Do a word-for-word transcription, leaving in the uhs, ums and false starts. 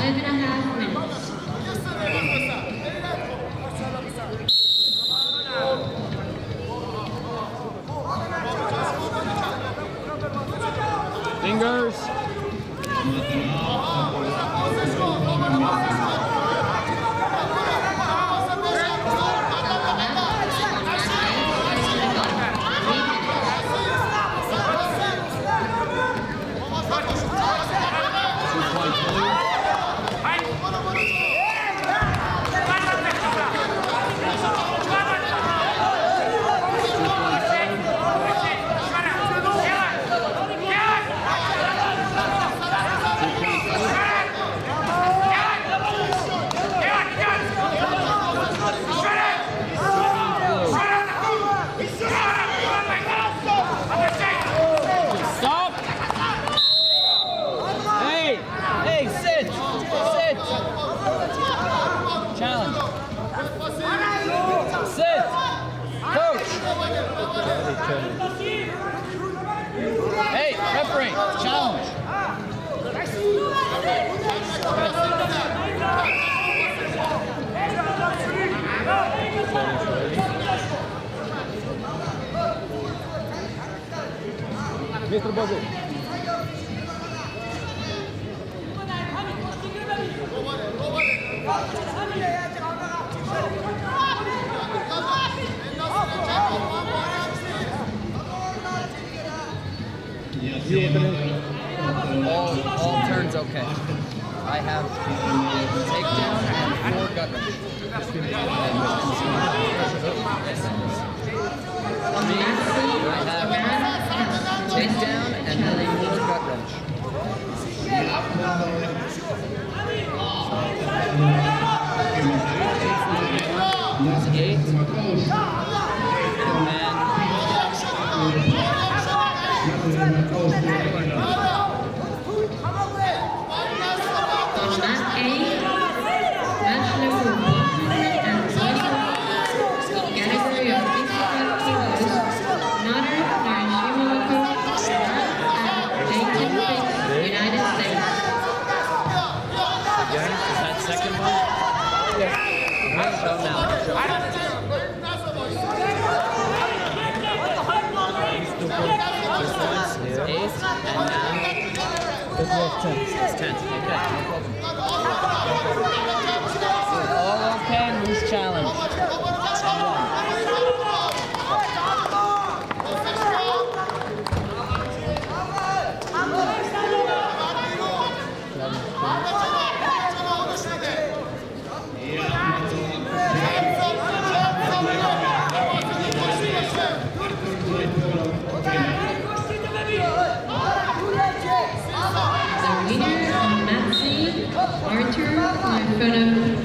and a half minutes. Fingers. Hey, referee, challenge. Mister Bogu. All, all turns okay. I have takedown and four gut wrench. Me, I have takedown and then four gut wrench. Eight. It's ten. Okay, no problem. All okay, loose challenge. Arthur Marfano.